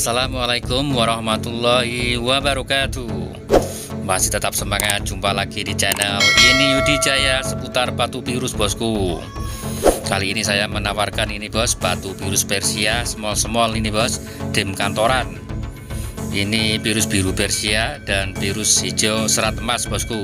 Assalamualaikum warahmatullahi wabarakatuh. Masih tetap semangat, jumpa lagi di channel ini Yudi Jaya seputar batu virus bosku. Kali ini saya menawarkan ini bos, batu virus Persia small ini bos, dim kantoran. Ini virus biru Persia dan virus hijau serat emas bosku.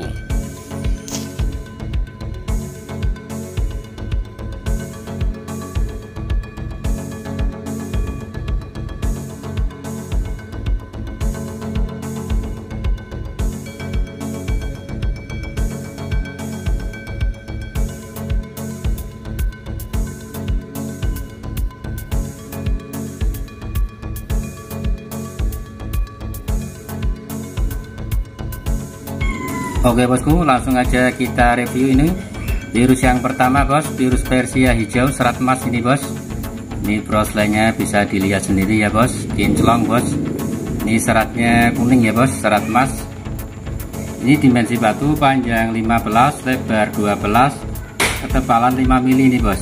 Oke bosku, langsung aja kita review ini virus yang pertama bos, virus Persia hijau serat emas ini bos. Ini brosletnya bisa dilihat sendiri ya bos, kinclong bos. Ini seratnya kuning ya bos, serat emas. Ini dimensi batu panjang 15, lebar 12, ketebalan 5 mili ini bos.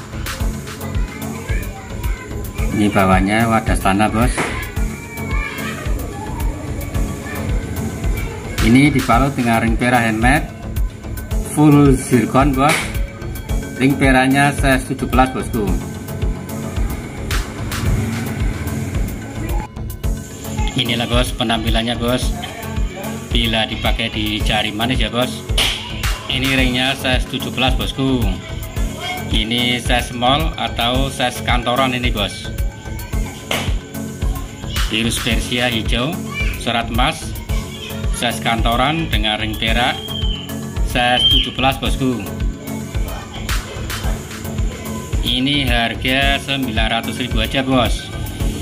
Ini bawahnya wadah tanah bos. Ini dibalut dengan ring pera handmade full zircon bos. Ring peranya size 17 bosku. Inilah bos penampilannya bos, bila dipakai di jari manis ya bos. Ini ringnya size 17 bosku. Ini size small atau size kantoran ini bos. Virus Persia hijau serat emas, size kantoran dengan ring perak, size 17 bosku. Ini harga 900.000 aja bos.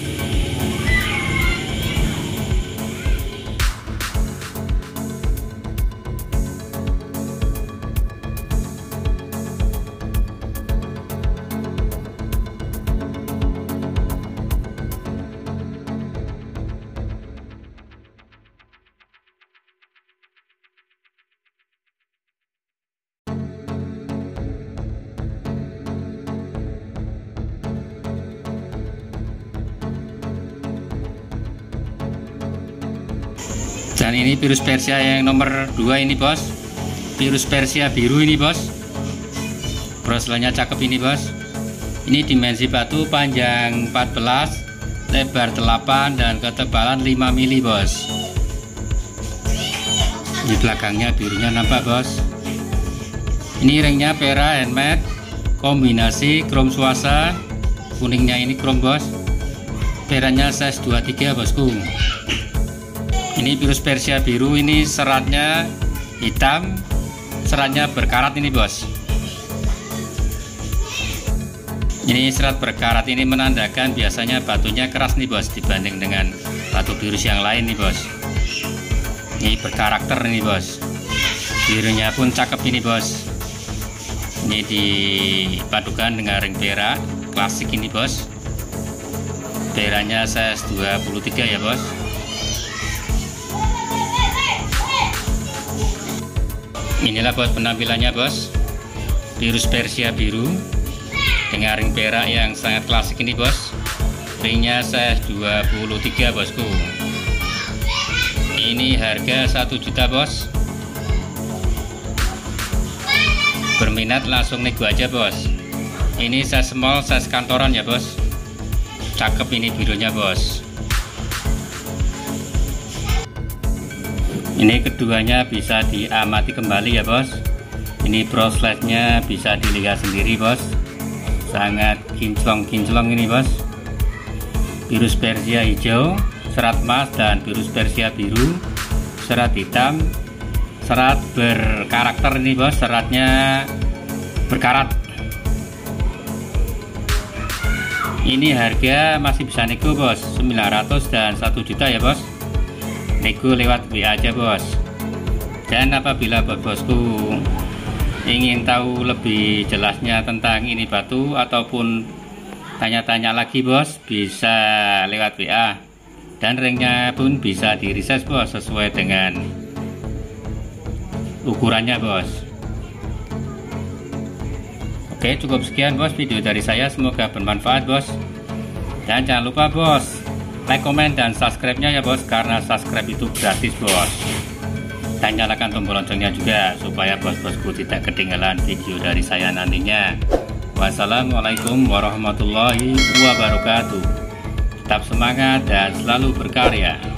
Dan ini virus Persia yang nomor 2 ini bos, virus Persia biru ini bos. Brosletnya cakep ini bos. Ini dimensi batu panjang 14, lebar 8 dan ketebalan 5 mili bos. Di belakangnya birunya nampak bos. Ini ringnya pera handmade kombinasi krom swasa, kuningnya ini krom bos. Peranya size 23 bosku. Ini virus Persia biru, ini seratnya hitam, seratnya berkarat ini bos. Ini serat berkarat ini menandakan biasanya batunya keras nih bos, dibanding dengan batu virus yang lain nih bos. Ini berkarakter nih bos. Birunya pun cakep ini bos. Ini dipadukan dengan ring perak klasik ini bos. Peranya size 23 ya bos. Inilah bos penampilannya bos, virus Persia biru dengan ring perak yang sangat klasik ini bos. Ringnya size 23 bosku. Ini harga 1 juta bos. Berminat langsung nego aja bos. Ini size small, size kantoran ya bos. Cakep ini birunya bos. Ini keduanya bisa diamati kembali ya bos. Ini brosletnya bisa dilihat sendiri bos, sangat kinclong ini bos. Virus Persia hijau serat emas dan virus Persia biru serat hitam, serat berkarakter ini bos, seratnya berkarat. Ini harga masih bisa nego bos, 900 dan 1 juta ya bos. Nego lewat WA aja bos. Dan apabila bosku ingin tahu lebih jelasnya tentang ini batu ataupun tanya-tanya lagi bos, bisa lewat WA. Dan ringnya pun bisa di resize bos, sesuai dengan ukurannya bos. Oke, cukup sekian bos video dari saya, semoga bermanfaat bos. Dan jangan lupa bos, like, komen, dan subscribe-nya ya bos, karena subscribe itu gratis bos. Dan nyalakan tombol loncengnya juga supaya bos-bosku tidak ketinggalan video dari saya nantinya. Wassalamualaikum warahmatullahi wabarakatuh. Tetap semangat dan selalu berkarya.